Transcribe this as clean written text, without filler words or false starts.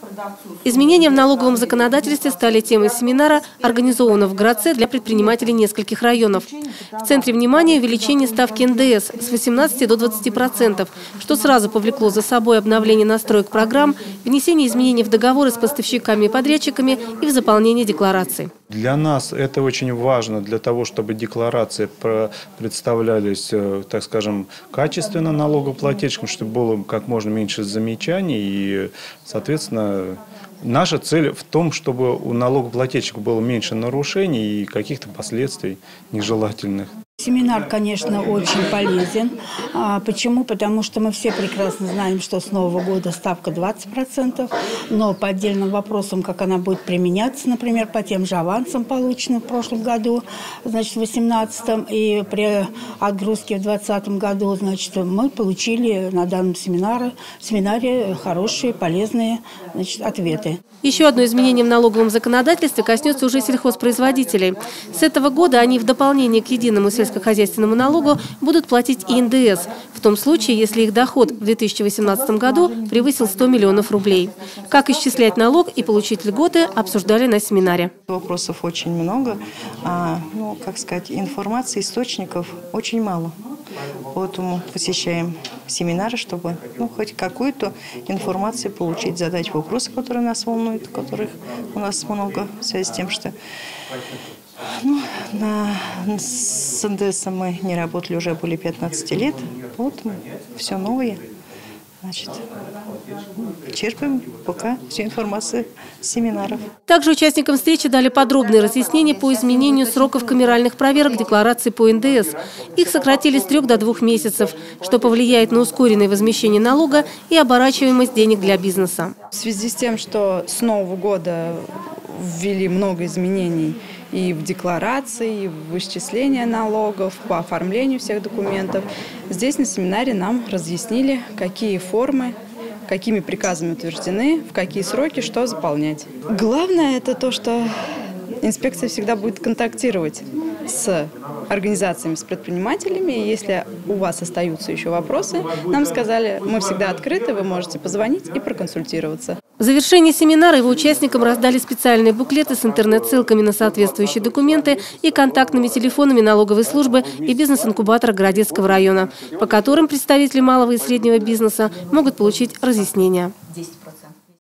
Изменения в налоговом законодательстве стали темой семинара, организованного в Градце для предпринимателей нескольких районов. В центре внимания увеличение ставки НДС с 18 до 20%, что сразу повлекло за собой обновление настроек программ, внесение изменений в договоры с поставщиками и подрядчиками и в заполнение деклараций. Для нас это очень важно, для того, чтобы декларации представлялись, так скажем, качественно налогоплательщикам, чтобы было как можно меньше замечаний. И, соответственно, наша цель в том, чтобы у налогоплательщиков было меньше нарушений и каких-то последствий нежелательных. Семинар, конечно, очень полезен. Почему? Потому что мы все прекрасно знаем, что с Нового года ставка 20%, но по отдельным вопросам, как она будет применяться, например, по тем же авансам, полученным в прошлом году, значит, в 2018, и при отгрузке в 2020 году, значит, мы получили на данном семинаре хорошие, полезные, значит, ответы. Еще одно изменение в налоговом законодательстве коснется уже сельхозпроизводителей. С этого года они в дополнение к единому сельскохозяйственному налогу будут платить и НДС, в том случае, если их доход в 2018 году превысил 100 миллионов рублей. Как исчислять налог и получить льготы, обсуждали на семинаре. Вопросов очень много, информации, источников очень мало. Поэтому посещаем семинары, чтобы хоть какую-то информацию получить, задать вопросы, которые нас волнуют, которых у нас много в связи с тем, что с НДС мы не работали уже более 15 лет. Поэтому все новое. Значит, черпаем пока всю информацию с семинаров. Также участникам встречи дали подробные разъяснения по изменению сроков камеральных проверок деклараций по НДС. Их сократили с 3 до 2 месяцев, что повлияет на ускоренное возмещение налога и оборачиваемость денег для бизнеса. В связи с тем, что с Нового года ввели много изменений и в декларации, и в исчислении налогов, по оформлению всех документов. Здесь на семинаре нам разъяснили, какие формы, какими приказами утверждены, в какие сроки, что заполнять. Главное – это то, что инспекция всегда будет контактировать с организациями, с предпринимателями. И если у вас остаются еще вопросы, нам сказали, мы всегда открыты, вы можете позвонить и проконсультироваться. В завершении семинара его участникам раздали специальные буклеты с интернет-ссылками на соответствующие документы и контактными телефонами налоговой службы и бизнес-инкубатора Городецкого района, по которым представители малого и среднего бизнеса могут получить разъяснения.